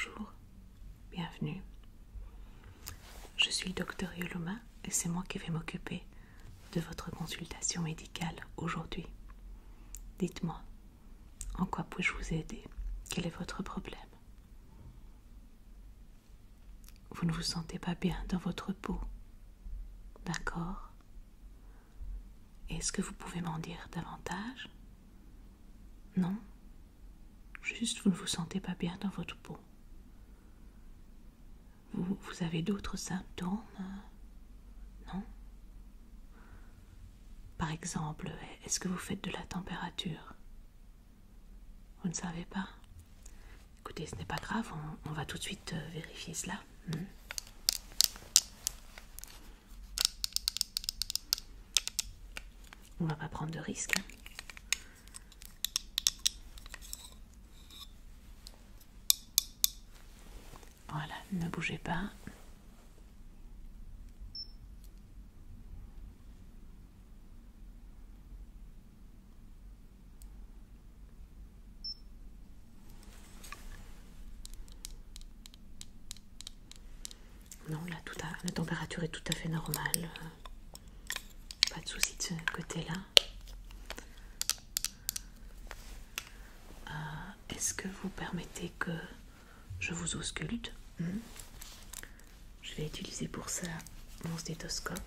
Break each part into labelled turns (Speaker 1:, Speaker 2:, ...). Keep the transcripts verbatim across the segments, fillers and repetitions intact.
Speaker 1: bonjour, bienvenue. Je suis le docteur Yoloma et c'est moi qui vais m'occuper de votre consultation médicale aujourd'hui. Dites-moi, en quoi puis-je vous aider? Quel est votre problème? Vous ne vous sentez pas bien dans votre peau, d'accord? Est-ce que vous pouvez m'en dire davantage? Non? Juste, vous ne vous sentez pas bien dans votre peau. Vous, vous avez d'autres symptômes? Non? Par exemple, est-ce que vous faites de la température? Vous ne savez pas? Écoutez, ce n'est pas grave, on, on va tout de suite vérifier cela. Hmm. On ne va pas prendre de risques. Hein. Voilà, ne bougez pas. Non, là, tout à, la température est tout à fait normale. Pas de souci de ce côté-là. Euh, Est-ce que vous permettez que je vous ausculte? hmm Je vais utiliser pour ça mon stéthoscope.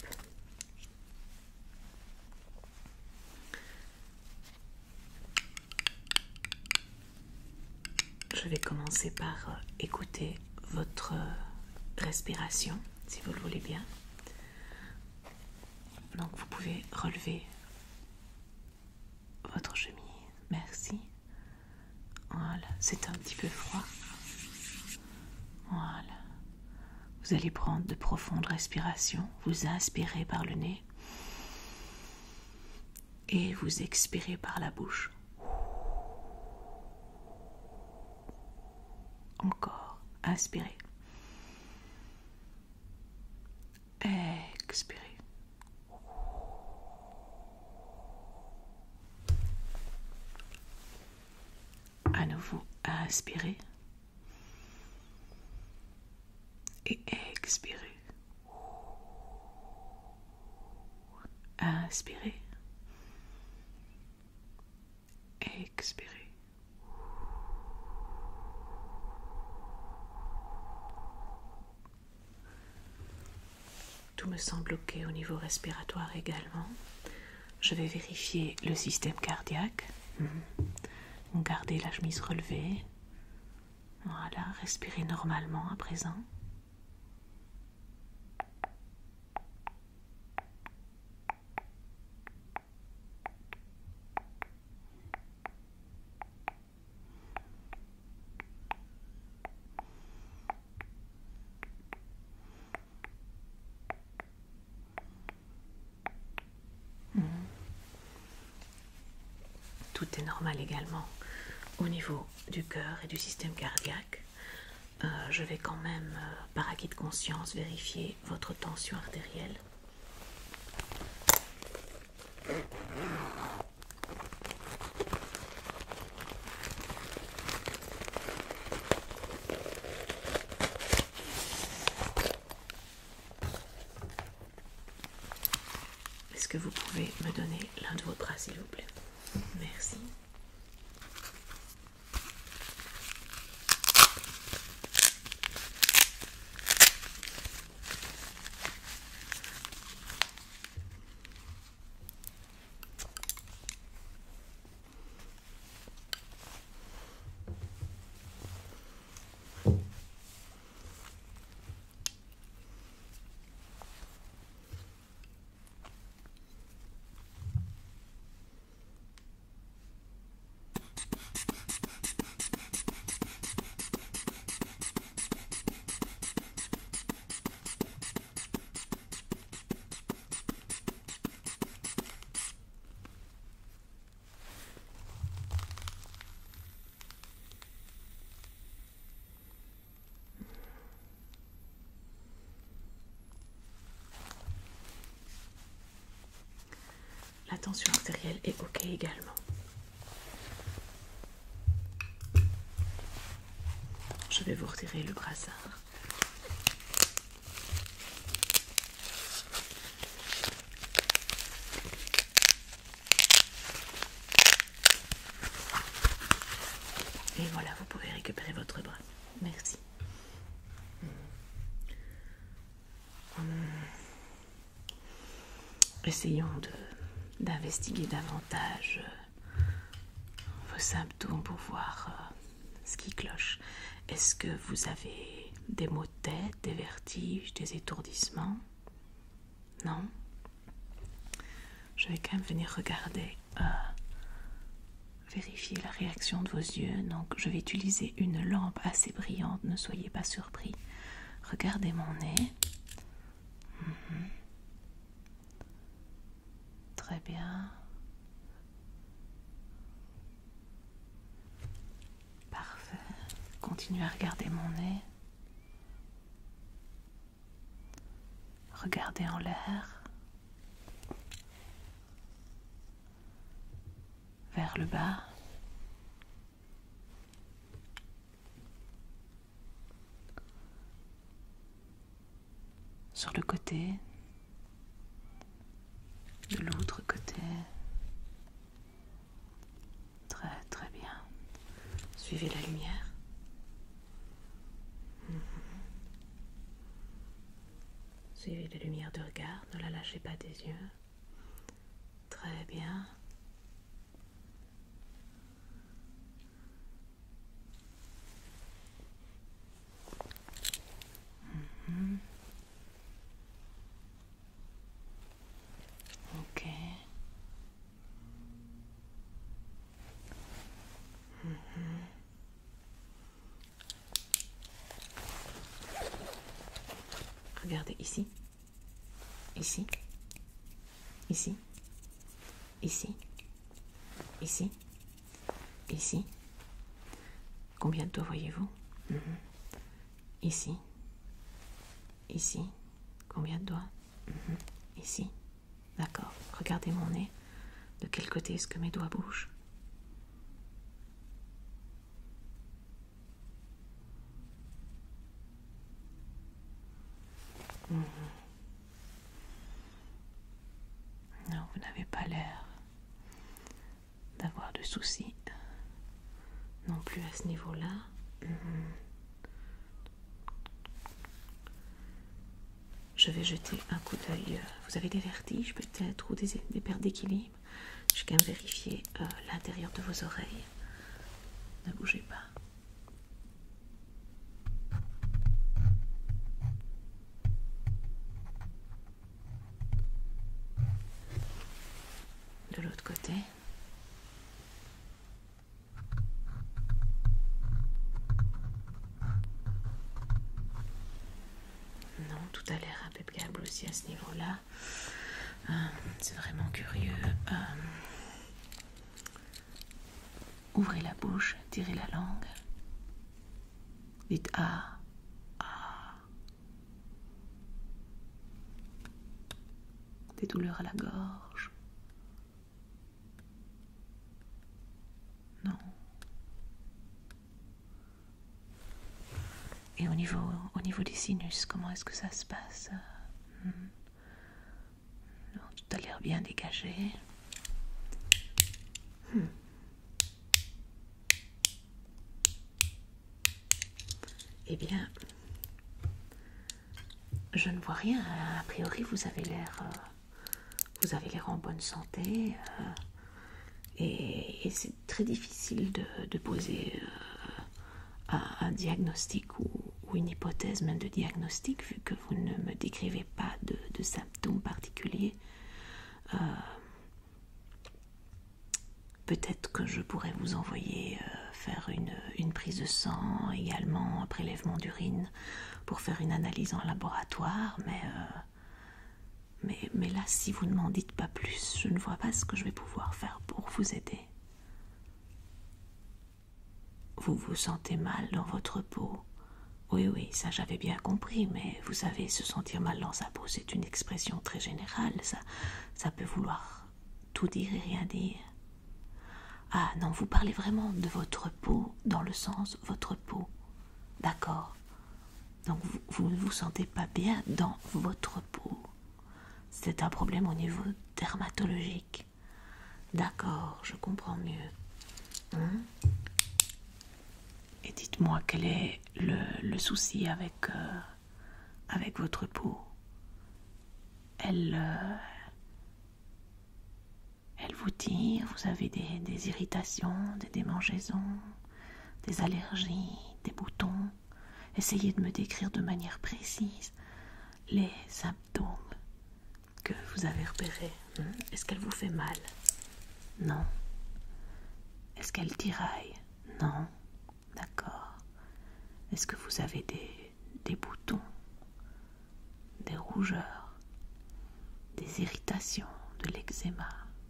Speaker 1: Je vais commencer par euh, écouter votre euh, respiration, si vous le voulez bien. Donc vous pouvez relever votre chemise. Merci. Voilà, c'est un petit peu froid. Voilà. Vous allez prendre de profondes respirations. Vous inspirez par le nez et vous expirez par la bouche. Encore. Inspirez. Expirez. À nouveau, inspirez. Et expirez. Inspirez. Expirez. Tout me semble ok au niveau respiratoire également. Je vais vérifier le système cardiaque. Mmh. Gardez la chemise relevée. Voilà, respirez normalement à présent. Tout est normal également au niveau du cœur et du système cardiaque. Euh, je vais quand même, euh, par acquis de conscience, vérifier votre tension artérielle. Est-ce que vous pouvez me donner l'un de vos bras, s'il vous plaît? Merci. La tension artérielle est ok également. Je vais vous retirer le brassard. Et voilà, vous pouvez récupérer votre bras. Merci. Hum. Essayons de d'investiguer davantage vos symptômes pour voir euh, ce qui cloche. Est-ce que vous avez des maux de tête, des vertiges, des étourdissements? Non? Je vais quand même venir regarder, euh, vérifier la réaction de vos yeux. Donc je vais utiliser une lampe assez brillante, ne soyez pas surpris. Regardez mon nez. Mm-hmm. Très bien. Parfait. Continuez à regarder mon nez. Regardez en l'air. Vers le bas. Sur le côté. De l'autre côté. Très très bien. Suivez la lumière. Mm-hmm. Suivez la lumière de regard, ne la lâchez pas des yeux. Très bien. Mm-hmm. Ok. Mm-hmm. Regardez ici, ici, ici, ici, ici, ici. Combien de doigts voyez-vous? Mm-hmm. Ici, ici. Combien de doigts? Mm-hmm. Ici. D'accord. Regardez mon nez. De quel côté est-ce que mes doigts bougent? Mmh. Non, vous n'avez pas l'air d'avoir de soucis non plus à ce niveau-là. Mmh. Je vais jeter un coup d'œil. Vous avez des vertiges peut-être ou des, des pertes d'équilibre? Je vais quand même vérifier euh, l'intérieur de vos oreilles. Ne bougez pas. De l'autre côté. Non, tout a l'air impeccable aussi à ce niveau-là. Euh, c'est vraiment curieux. Euh, ouvrez la bouche, tirez la langue. Dites ah, ah. Des douleurs à la gorge. Non. Et au niveau, au niveau des sinus, comment est-ce que ça se passe? hmm. Non, tout a l'air bien dégagé. Hmm. Eh bien, je ne vois rien. A priori, vous avez l'air, euh, vous avez l'air en bonne santé. Euh, et, et c'est très difficile de, de poser euh, un, un diagnostic ou, ou une hypothèse même de diagnostic, vu que vous ne me décrivez pas de, de symptômes particuliers. Euh, Peut-être que je pourrais vous envoyer euh, faire une, une prise de sang, également un prélèvement d'urine pour faire une analyse en laboratoire, mais, euh, mais, mais là, si vous ne m'en dites pas plus, je ne vois pas ce que je vais pouvoir faire pour vous aider. Vous vous sentez mal dans votre peau? Oui, oui, ça j'avais bien compris, mais vous savez, se sentir mal dans sa peau, c'est une expression très générale, ça, ça peut vouloir tout dire et rien dire. Ah non, vous parlez vraiment de votre peau, dans le sens votre peau. D'accord. Donc vous, vous ne vous sentez pas bien dans votre peau. C'est un problème au niveau dermatologique. D'accord, je comprends mieux. Hein? Et dites-moi quel est le, le souci avec, euh, avec votre peau. Elle, euh, elle vous tire, vous avez des, des irritations, des démangeaisons, des allergies, des boutons. Essayez de me décrire de manière précise les symptômes que vous avez repérés. Hein? Est-ce qu'elle vous fait mal? Non. Est-ce qu'elle tiraille? Non. D'accord. Est-ce que vous avez des, des boutons, des rougeurs, des irritations, de l'eczéma?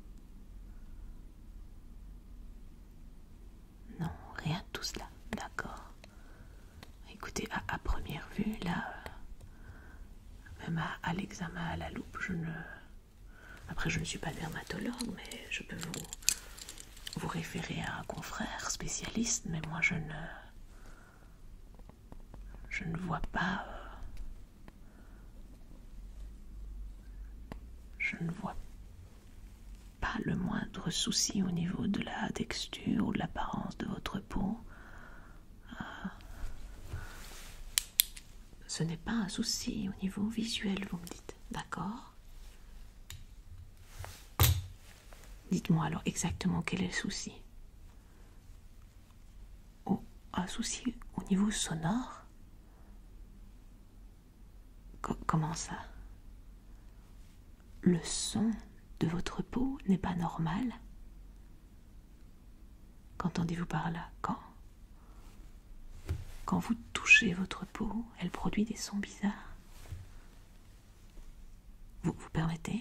Speaker 1: Non, rien de tout cela. D'accord. Écoutez, à, à première vue, là, euh, même à, à l'examen à la loupe, je ne... Après, je ne suis pas dermatologue, mais je peux vous, vous référer à un confrère spécialiste, mais moi, je ne... Je ne vois pas... Euh, je ne vois pas le moindre souci au niveau de la texture ou de l'apparence de votre peau. Euh, ce n'est pas un souci au niveau visuel, vous me dites. D'accord? Dites-moi alors exactement quel est le souci. Oh, un souci au niveau sonore? Co- comment ça? Le son de votre peau n'est pas normal? Qu'entendez-vous par là? Quand? Quand vous touchez votre peau, elle produit des sons bizarres. Vous vous permettez?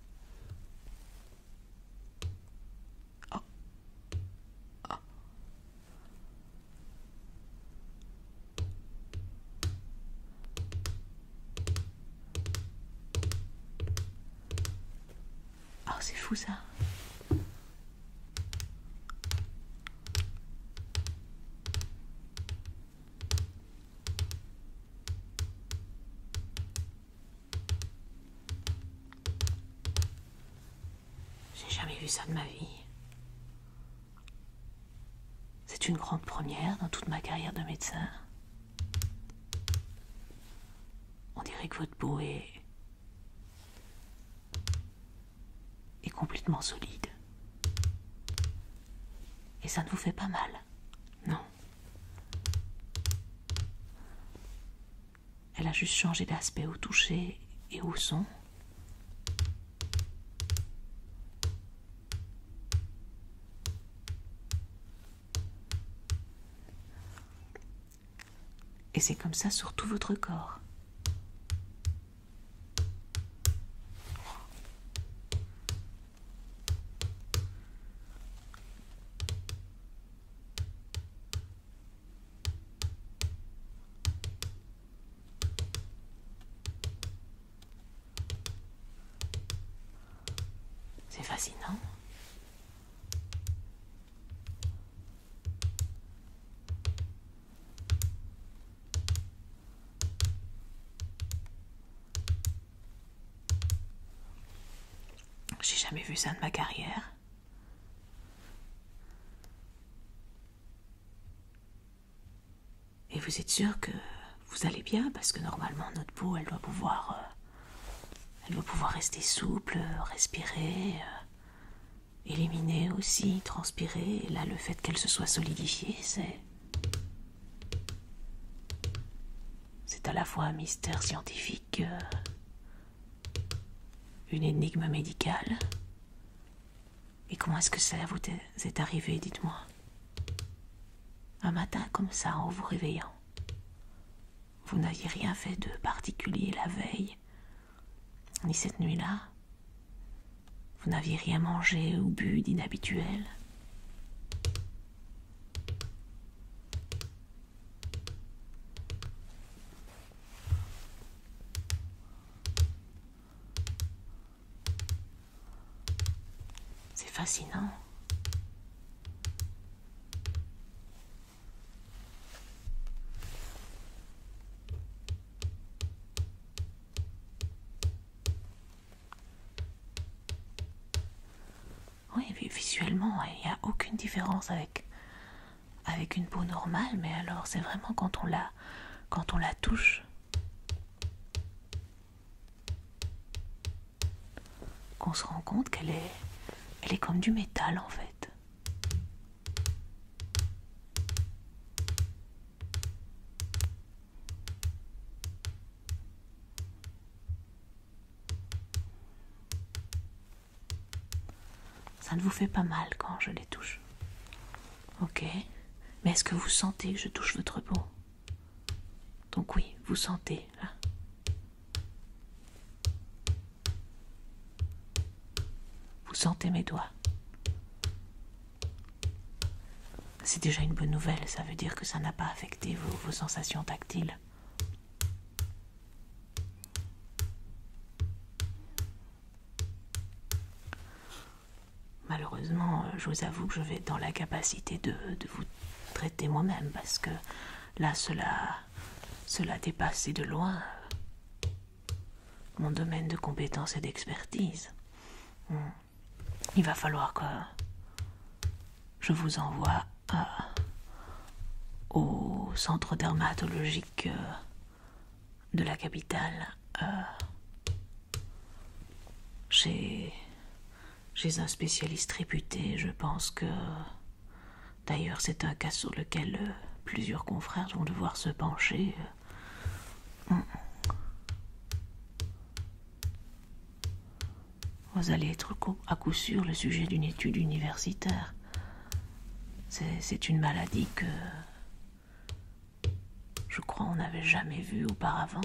Speaker 1: Oh. Oh. Oh, c'est fou ça. J'ai jamais vu ça de ma vie. C'est une grande première dans toute ma carrière de médecin. On dirait que votre peau est, est complètement solide. Et ça ne vous fait pas mal, non? Elle a juste changé d'aspect au toucher et au son. Et c'est comme ça sur tout votre corps. C'est fascinant. J'ai jamais vu ça de ma carrière. Et vous êtes sûr que vous allez bien? Parce que normalement notre peau, elle doit pouvoir, euh, elle doit pouvoir rester souple, respirer, euh, éliminer aussi, transpirer. Et là, le fait qu'elle se soit solidifiée, c'est c'est à la fois un mystère scientifique, euh, une énigme médicale. Et comment est-ce que ça vous est arrivé, dites-moi? Un matin comme ça, en vous réveillant. Vous n'aviez rien fait de particulier la veille, ni cette nuit-là. Vous n'aviez rien mangé ou bu d'inhabituel. C'est fascinant. oui, visuellement, il n'y a aucune différence avec, avec une peau normale, mais alors c'est vraiment quand on la, quand on la touche qu'on se rend compte qu'elle est, elle est comme du métal en fait. Ça ne vous fait pas mal quand je les touche? Ok. Mais est-ce que vous sentez que je touche votre peau? Donc oui, vous sentez, là. Vous sentez mes doigts. C'est déjà une bonne nouvelle, ça veut dire que ça n'a pas affecté vos, vos sensations tactiles. Malheureusement, je vous avoue que je vais être dans l'incapacité de, de vous traiter moi-même, parce que là, cela, cela dépasse de loin mon domaine de compétences et d'expertise. Il va falloir que je vous envoie euh, au centre dermatologique euh, de la capitale, euh, chez... Chez un spécialiste réputé. Je pense que, d'ailleurs, c'est un cas sur lequel euh, plusieurs confrères vont devoir se pencher. Euh, Vous allez être à coup sûr le sujet d'une étude universitaire. C'est une maladie que, je crois, on n'avait jamais vue auparavant.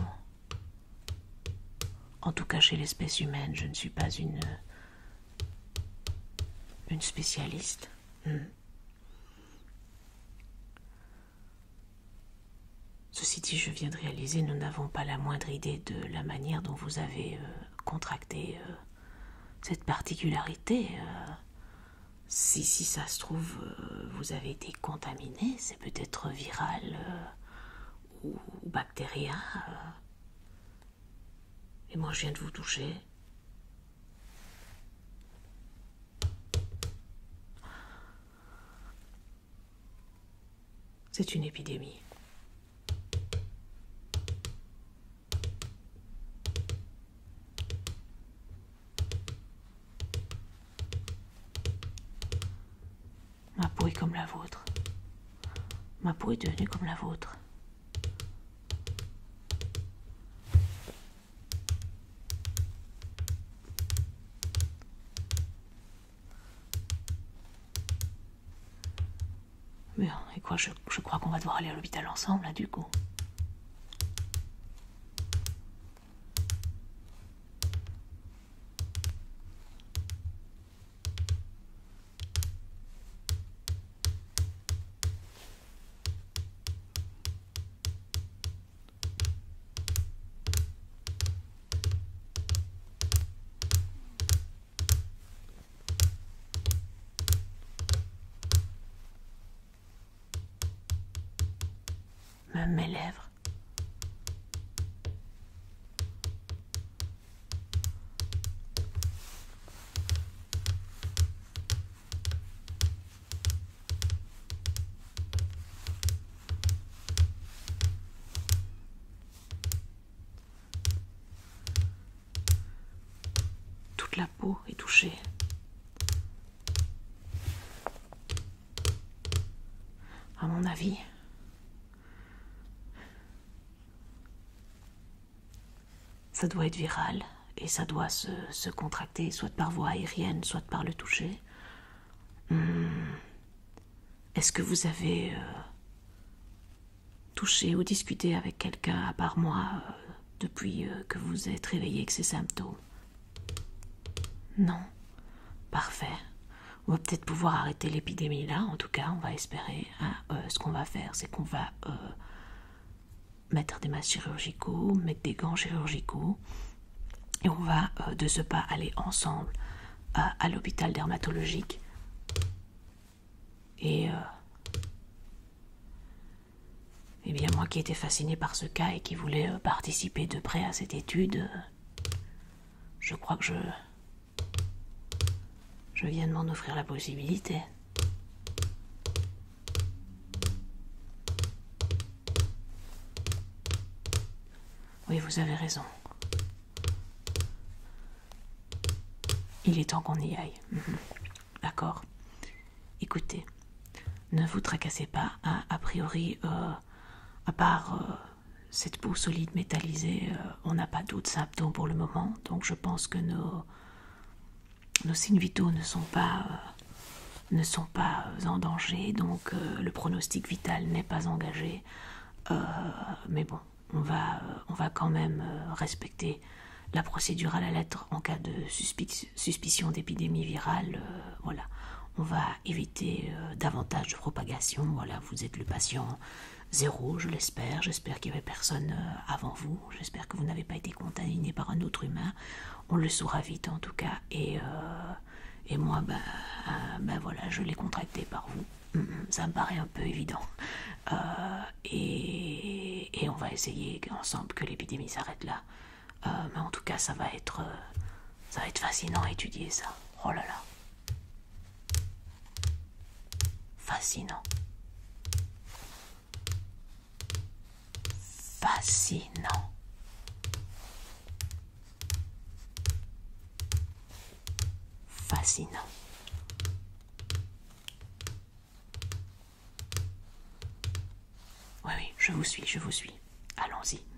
Speaker 1: En tout cas, chez l'espèce humaine, je ne suis pas une... Une spécialiste. Hmm. Ceci dit, je viens de réaliser, nous n'avons pas la moindre idée de la manière dont vous avez euh, contracté euh, cette particularité. Euh, si, si ça se trouve, euh, vous avez été contaminé, c'est peut-être viral euh, ou, ou bactérien. Euh. Et moi, je viens de vous toucher. C'est une épidémie. Ma peau est comme la vôtre. Ma peau est devenue comme la vôtre. Bien, et quoi, je, je crois qu'on va devoir aller à l'hôpital ensemble, là, du coup. Même mes lèvres. Toute la peau est touchée. À mon avis, ça doit être viral et ça doit se, se contracter soit par voie aérienne, soit par le toucher. Hum. Est-ce que vous avez euh, touché ou discuté avec quelqu'un à part moi euh, depuis euh, que vous êtes réveillé avec ces symptômes? Non? Parfait. On va peut-être pouvoir arrêter l'épidémie là, en tout cas, on va espérer. Hein. Euh, ce qu'on va faire, c'est qu'on va euh, mettre des masques chirurgicaux, mettre des gants chirurgicaux, et on va euh, de ce pas aller ensemble euh, à l'hôpital dermatologique. Et, euh, eh bien, moi qui étais fascinée par ce cas et qui voulais euh, participer de près à cette étude, euh, je crois que je... Je viens de m'en offrir la possibilité. Oui, vous avez raison. Il est temps qu'on y aille. Mhm. D'accord. Écoutez, ne vous tracassez pas. Hein. A priori, euh, à part euh, cette peau solide métallisée, euh, on n'a pas d'autres symptômes pour le moment. Donc je pense que nos, nos signes vitaux ne sont pas, euh, ne sont pas en danger. Donc euh, le pronostic vital n'est pas engagé. Euh, mais bon, on va, euh, on va quand même euh, respecter la procédure à la lettre en cas de suspic suspicion d'épidémie virale. Euh, voilà, on va éviter euh, davantage de propagation. Voilà, vous êtes le patient zéro, je l'espère. J'espère qu'il n'y avait personne euh, avant vous. J'espère que vous n'avez pas été contaminé par un autre humain. On le saura vite en tout cas. Et, euh, et moi, ben, euh, ben voilà, je l'ai contracté par vous. Ça me paraît un peu évident. Euh, et, et on va essayer ensemble que l'épidémie s'arrête là. Euh, mais en tout cas, ça va être, euh, ça va être fascinant à étudier ça. Oh là là. Fascinant. Fascinant. Fascinant. Oui, oui, je vous suis, je vous suis. Allons-y.